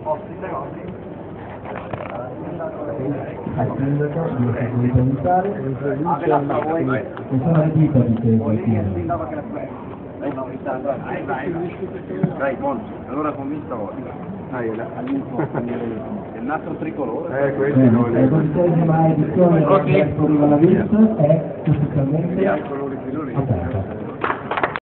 sindaco, di cominciare, non sono le dita di che Dai, allora convinta volta. Il nastro tricolore. la 12ª edizione del Festival della Vista è ufficialmente aperta.